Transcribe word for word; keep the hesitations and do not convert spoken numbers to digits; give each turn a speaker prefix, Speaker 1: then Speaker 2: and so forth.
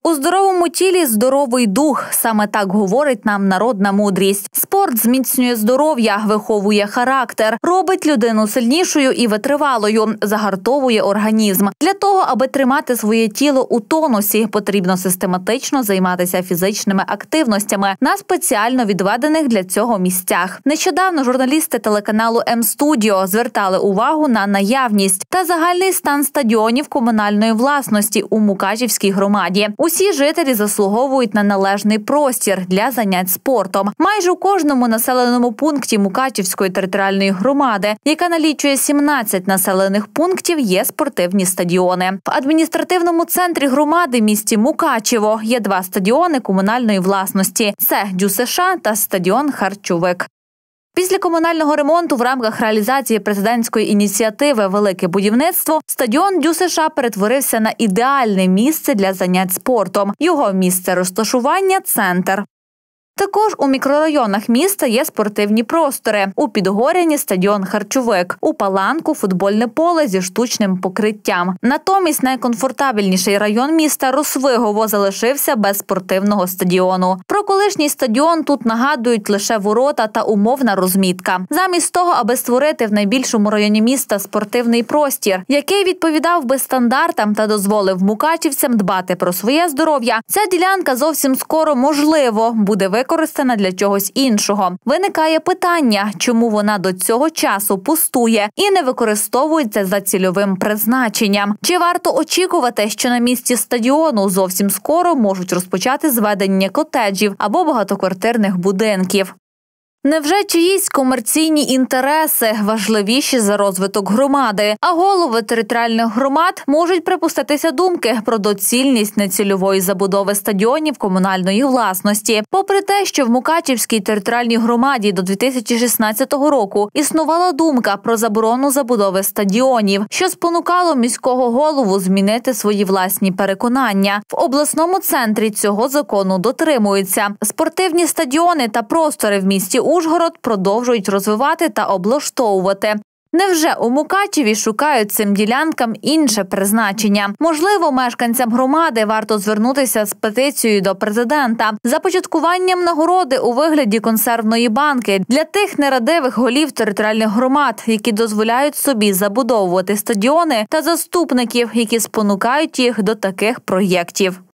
Speaker 1: У здоровому тілі – здоровий дух. Саме так говорить нам народна мудрість. Спорт зміцнює здоров'я, виховує характер, робить людину сильнішою і витривалою, загартовує організм. Для того, аби тримати своє тіло у тонусі, потрібно систематично займатися фізичними активностями на спеціально відведених для цього місцях. Нещодавно журналісти телеканалу М-Студіо звертали увагу на наявність та загальний стан стадіонів комунальної власності у Мукачівській громаді. Усі жителі заслуговують на належний простір для занять спортом. Майже у кожному населеному пункті Мукачівської територіальної громади, яка налічує сімнадцять населених пунктів, є спортивні стадіони. В адміністративному центрі громади місті Мукачево є два стадіони комунальної власності – це ДЮСШ та стадіон Харчовик. Після комунального ремонту в рамках реалізації президентської ініціативи «Велике будівництво» стадіон ДЮСШ перетворився на ідеальне місце для занять спортом. Його місце розташування – центр. Також у мікрорайонах міста є спортивні простори. У Підгоряні – стадіон Харчовик, у Паланку – футбольне поле зі штучним покриттям. Натомість найкомфортабельніший район міста – Росвигово залишився без спортивного стадіону. Про колишній стадіон тут нагадують лише ворота та умовна розмітка. Замість того, аби створити в найбільшому районі міста спортивний простір, який відповідав би стандартам та дозволив мукачівцям дбати про своє здоров'я, ця ділянка зовсім скоро, можливо, буде використана для чогось іншого. Виникає питання, чому вона до цього часу пустує і не використовується за цільовим призначенням. Чи варто очікувати, що на місці стадіону зовсім скоро можуть розпочати зведення котеджів або багатоквартирних будинків? Невже чиїсь комерційні інтереси важливіші за розвиток громади? А голови територіальних громад можуть припуститися думки про доцільність нецільової забудови стадіонів комунальної власності. Попри те, що в Мукачівській територіальній громаді до дві тисячі шістнадцятого року існувала думка про заборону забудови стадіонів, що спонукало міського голову змінити свої власні переконання. В обласному центрі цього закону дотримуються. Спортивні стадіони та простори в місті Ужгород продовжують розвивати та облаштовувати. Невже у Мукачеві шукають цим ділянкам інше призначення? Можливо, мешканцям громади варто звернутися з петицією до президента за початкуванням нагороди у вигляді консервної банки для тих нерадивих голів територіальних громад, які дозволяють собі забудовувати стадіони, та заступників, які спонукають їх до таких проєктів.